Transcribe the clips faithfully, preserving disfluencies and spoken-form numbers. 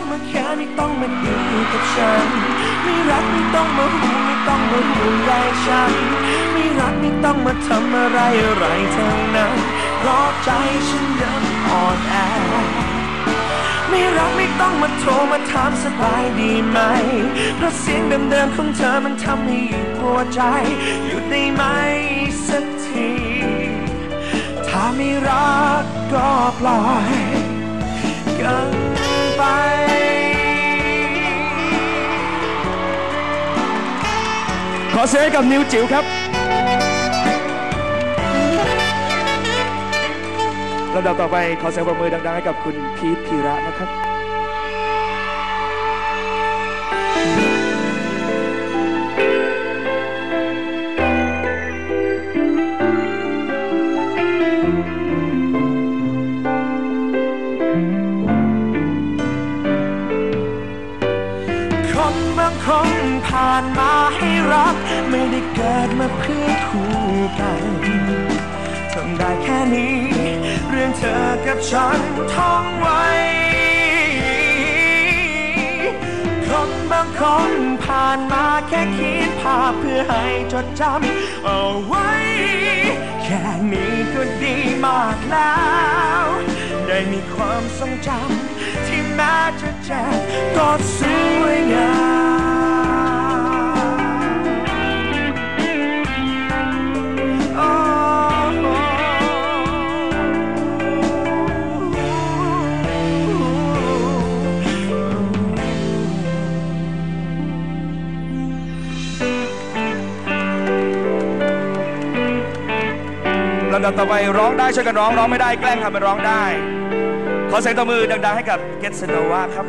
ต้องมาแค่ไม่ต้องมาดีกับฉันไม่รักไม่ต้องมาห่วงไม่ต้องมาห่วงใยฉันไม่รักไม่ต้องมาทำอะไรอะไรทั้งนั้นเพราะใจฉันยังอ่อนแอไม่รักไม่ต้องมาโทรมาถามสบายดีไหมเพราะเสียงเดิมๆของเธอมันทำให้ยิ่งปวดใจหยุดได้ไหมสักทีถ้าไม่รักก็ปล่อยกันไปขอเสียงให้กับนิวจิ๋วครับลำดับต่อไปขอเสียงปรบมือดังๆให้กับคุณพีทพีระนะครับคนบางคนผ่านมาให้รักไม่ได้เกิดมาเพื่อคู่กันทำได้แค่นี้เรื่องเธอกับฉันท่องไว้คนบางคนผ่านมาแค่คิดภาพเพื่อให้จดจำเอาไว้แค่นี้ก็ดีมากแล้วได้มีความทรงจำที่แม้จะเจ็บก็สวยงลำดับต่อไปร้องได้ช่วยกันร้องร้องไม่ได้แกล้งทำเป็นร้องได้ขอเสียงตบมือดังๆให้กับเกตสโนวาครับ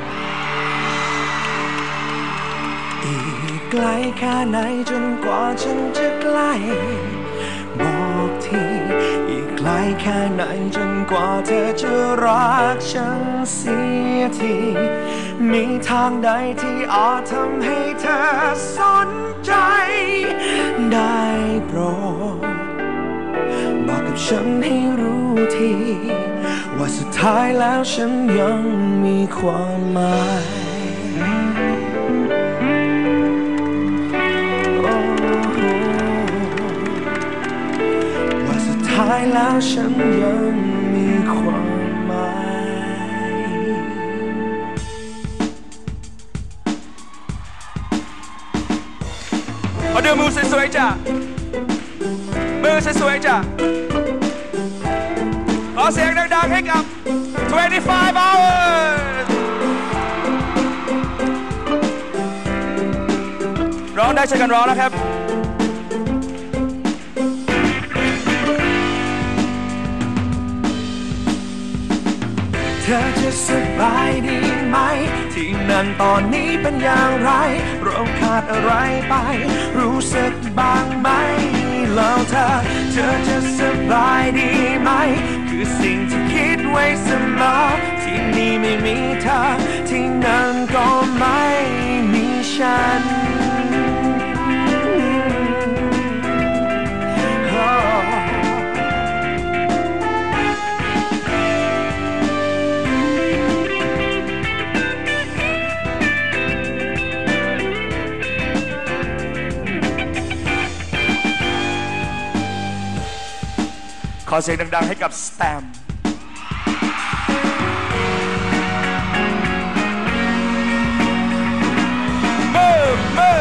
อีกไกลแค่ไหนจนกว่าฉันจะใกล้บอกทีอีกไกลแค่ไหนจนกว่าเธอจะรักฉันเสียทีมีทางใดที่อาจทำให้เธอสนใจได้โปรดบอกกับฉันให้รู้ทีว่าสุดท้ายแล้วฉันยังมีความหมายว่าสุดท้ายแล้วฉันยังมีความหมายขอดูมือสวยๆจ้ะมือสวยๆจ้ะขอเสียงดังๆให้กับtwenty-five hours ร้องได้ใช่กันร้องนะครับเธอจะสบายดีไหมที่นั่นตอนนี้เป็นอย่างไรเราขาดอะไรไปรู้สึกบ้างไหมแล้วเธอเธอจะสบายดีไหมคือสิ่งที่คิดไว้เสมอที่นี่ไม่มีเธอที่นั่นก็ไม่มีฉันขอเสียงดังๆให้กับสแตมเมื่อเมื่อ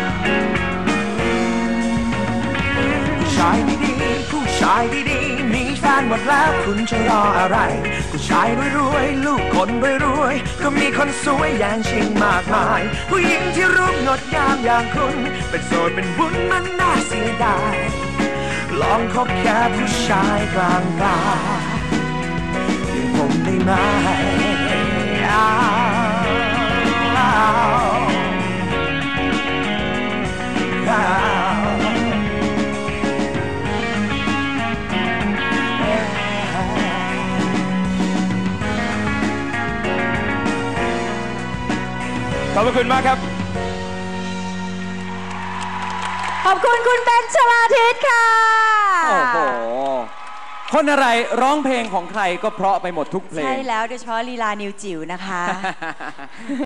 ผู้ชายดีๆผู้ชายดีๆมีแฟนหมดแล้วคุณจะรออะไรผู้ชายรวยๆลูกคนรวยๆก็มีคนสวยอย่างชิงมากมายผู้หญิงที่รูปงดงามอย่างคุณเป็นโสดเป็นบุญมันน่าเสียดายลองคบแค่ผู้ชายกลางกลางอย่างผมได้ไหมขอบคุณมากครับขอบคุณคุณเบนชลาทิศค่ะโอ้โหคนคนอะไรร้องเพลงของใครก็เพราะไปหมดทุกเพลงใช่แล้วโดยเฉพาะลีลานิวจิ๋วนะคะ